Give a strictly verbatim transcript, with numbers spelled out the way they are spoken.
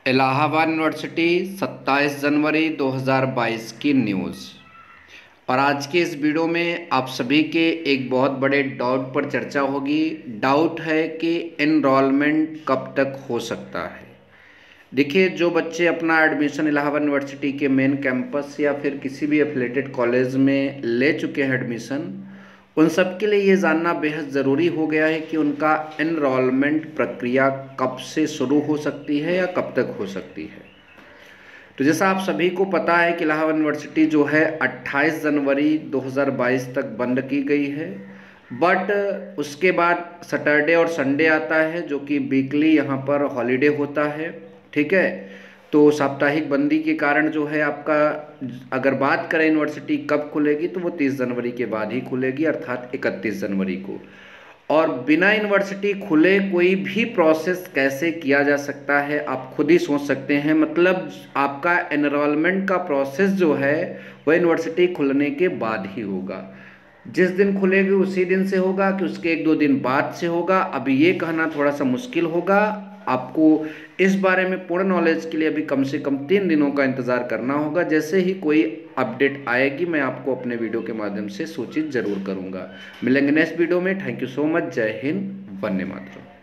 Allahabad university सत्ताईस जनवरी दो हज़ार बाईस की न्यूज़। और आज के इस वीडियो में आप सभी के एक बहुत बड़े डाउट पर चर्चा होगी। डाउट है कि एनरोलमेंट कब तक हो सकता है। देखिए, जो बच्चे अपना एडमिशन इलाहाबाद यूनिवर्सिटी के मेन कैंपस या फिर किसी भी एफिलेटेड कॉलेज में ले चुके हैं एडमिशन, उन सब के लिए ये जानना बेहद ज़रूरी हो गया है कि उनका एनरोलमेंट प्रक्रिया कब से शुरू हो सकती है या कब तक हो सकती है। तो जैसा आप सभी को पता है कि इलाहाबाद यूनिवर्सिटी जो है अट्ठाईस जनवरी दो हज़ार बाईस तक बंद की गई है, बट उसके बाद सैटरडे और संडे आता है जो कि वीकली यहाँ पर हॉलीडे होता है। ठीक है, तो साप्ताहिक बंदी के कारण जो है आपका, अगर बात करें यूनिवर्सिटी कब खुलेगी तो वो तीस जनवरी के बाद ही खुलेगी, अर्थात इकतीस जनवरी को। और बिना यूनिवर्सिटी खुले कोई भी प्रोसेस कैसे किया जा सकता है, आप खुद ही सोच सकते हैं। मतलब आपका एनरोलमेंट का प्रोसेस जो है वह यूनिवर्सिटी खुलने के बाद ही होगा। जिस दिन खुलेगी उसी दिन से होगा कि उसके एक दो दिन बाद से होगा, अभी ये कहना थोड़ा सा मुश्किल होगा। आपको इस बारे में पूर्ण नॉलेज के लिए अभी कम से कम तीन दिनों का इंतज़ार करना होगा। जैसे ही कोई अपडेट आएगी मैं आपको अपने वीडियो के माध्यम से सूचित जरूर करूंगा। मिलेंगे नेक्स्ट वीडियो में। Thank you so much. जय हिंद, वंदे मातरम।